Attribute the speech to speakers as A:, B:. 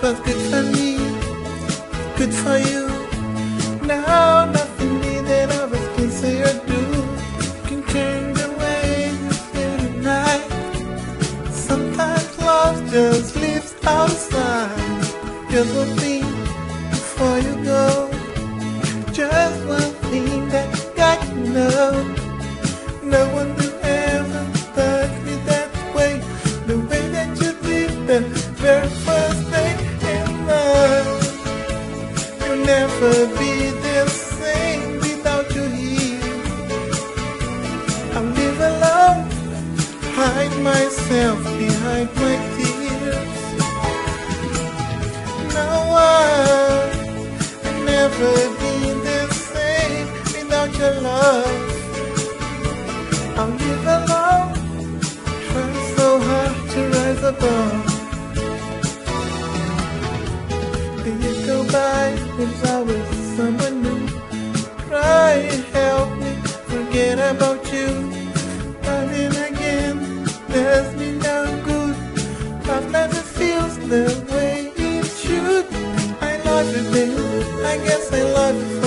A: was good for me, good for you. Now nothing needed of us can say or do can change the way you feel tonight. Sometimes love just lives outside. Just one thing before you go, just one thing that got you know. No one will ever touch me that way, the way that you did the very first day in love. You'll never be the same without you here. I'll live alone, hide myself behind my tears. No one will never be the same without your love. I'll live alone, try so hard to rise above. The years go by since I was someone new. Try and help me forget about you. But then again, does me no good. Love never feels the way it should. I love you, babe, I guess I love you